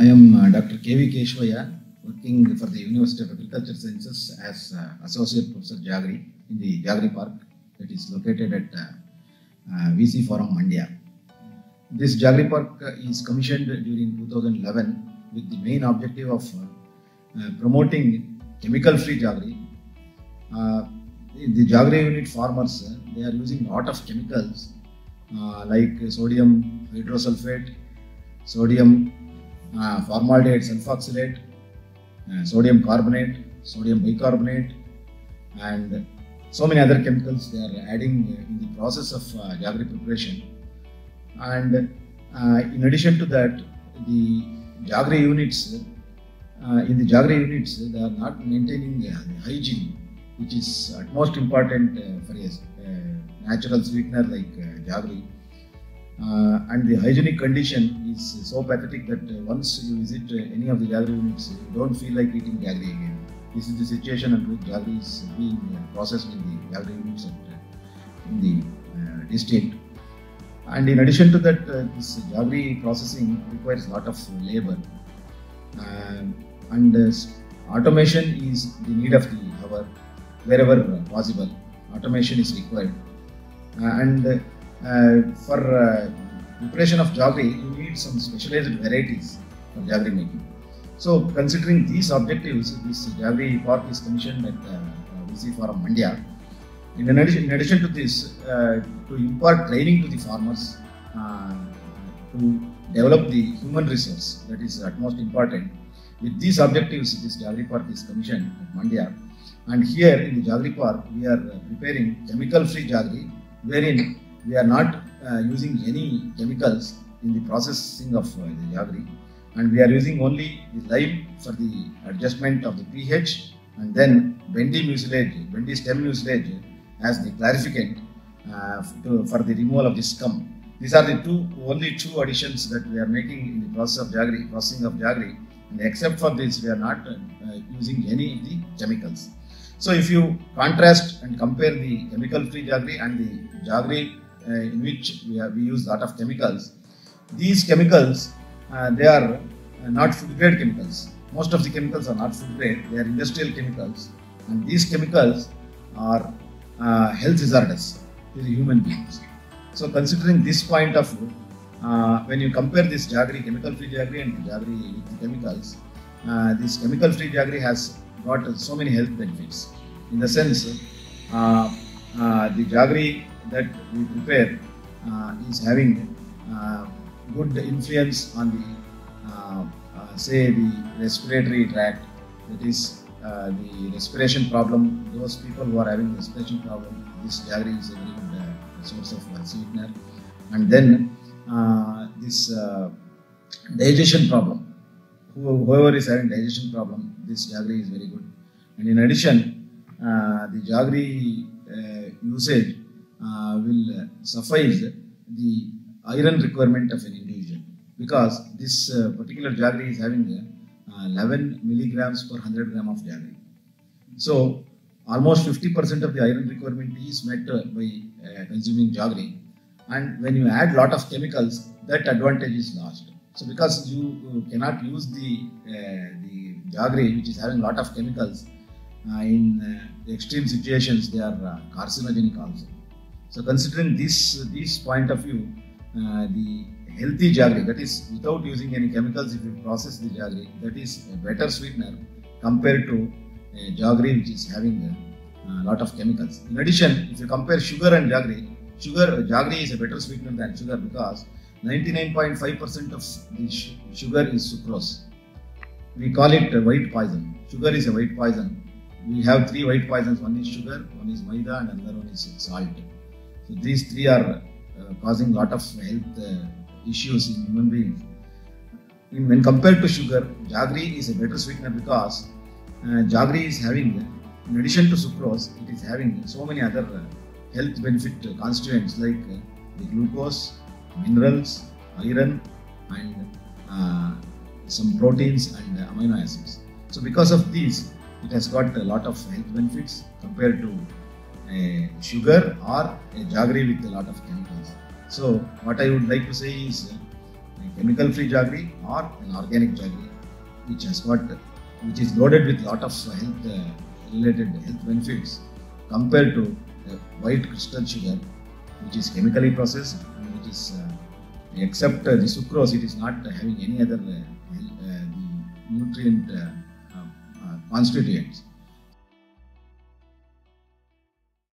am Dr. K.V. Keshwaya, working for the University of Agriculture Sciences as Associate Professor Jagri in the Jagri Park that is located at VC Forum, Mandya. This Jagri Park is commissioned during 2011 with the main objective of promoting chemical-free Jagri. The Jagri unit farmers, they are using a lot of chemicals like sodium hydrosulfate, sodium formaldehyde sulfoxylate, sodium carbonate, sodium bicarbonate, and so many other chemicals they are adding in the process of Jagri preparation. And in addition to that, the Jagri units, they are not maintaining hygiene, which is most important for a natural sweetener like Jagri. And the hygienic condition is so pathetic that once you visit any of the Jagri units, you don't feel like eating Jagri again. This is the situation under which Jagri is being processed in the Jagri units in the district. And in addition to that, this Jagri processing requires a lot of labor. And automation is the need of the hour. Wherever possible, automation is required. For preparation of Jagri, you need some specialized varieties for Jagri making. So, considering these objectives, this Jagri Park is commissioned at VC Forum, Mandya. In addition to this, to impart training to the farmers, to develop the human resource, that is utmost important. With these objectives, this Jagri Park is commissioned at Mandya. And here in the Jagri Park, we are preparing chemical-free Jagri, wherein we are not using any chemicals in the processing of the Jagri, and we are using only the lime for the adjustment of the pH, and then bendy stem mucilage as the clarificant for the removal of the scum. These are the only two additions that we are making in the processing of Jagri, and except for this, we are not using any of the chemicals. So if you contrast and compare the chemical-free Jagri and the Jagri in which we use a lot of chemicals, these chemicals, they are not food-grade chemicals. Most of the chemicals are not food-grade, they are industrial chemicals, and these chemicals are health hazardous to the human beings. So considering this point of view, when you compare this Jagri, chemical-free Jagri and the Jagri with the chemicals, this chemical-free Jagri has got so many health benefits. In the sense, the Jagri that we prepare is having good influence on the, say, the respiratory tract, that is the respiration problem. Those people who are having respiration problem, this Jagri is a very good source of sweetener. And then this digestion problem. Whoever is having digestion problem, this Jagri is very good. And in addition, the Jagri usage will suffice the iron requirement of an individual, because this particular Jagri is having 11 milligrams per 100 gram of Jagri. So almost 50% of the iron requirement is met by consuming Jagri. And when you add lot of chemicals, that advantage is lost. So because you cannot use the Jagri, which is having lot of chemicals, in extreme situations they are carcinogenic also. So considering this point of view, the healthy Jagri, that is without using any chemicals, if you process the Jagri, that is a better sweetener compared to a Jagri which is having a lot of chemicals. In addition, if you compare sugar and Jagri, Jagri is a better sweetener than sugar, because 99.5% of the sugar is sucrose. We call it a white poison. Sugar is a white poison. We have three white poisons. One is sugar, one is maida, and another one is salt. So these three are causing a lot of health issues in human beings. When compared to sugar, Jagri is a better sweetener, because Jagri is having, in addition to sucrose, it is having so many other health benefit constituents like the glucose, minerals, iron, and some proteins and amino acids. So because of these, it has got a lot of health benefits compared to a sugar or a Jagri with a lot of chemicals. So what I would like to say is, chemical-free jaggery or an organic jaggery, which is loaded with lot of related health benefits compared to the white crystal sugar, which is chemically processed and which is except the sucrose, it is not having any other the nutrient constituents.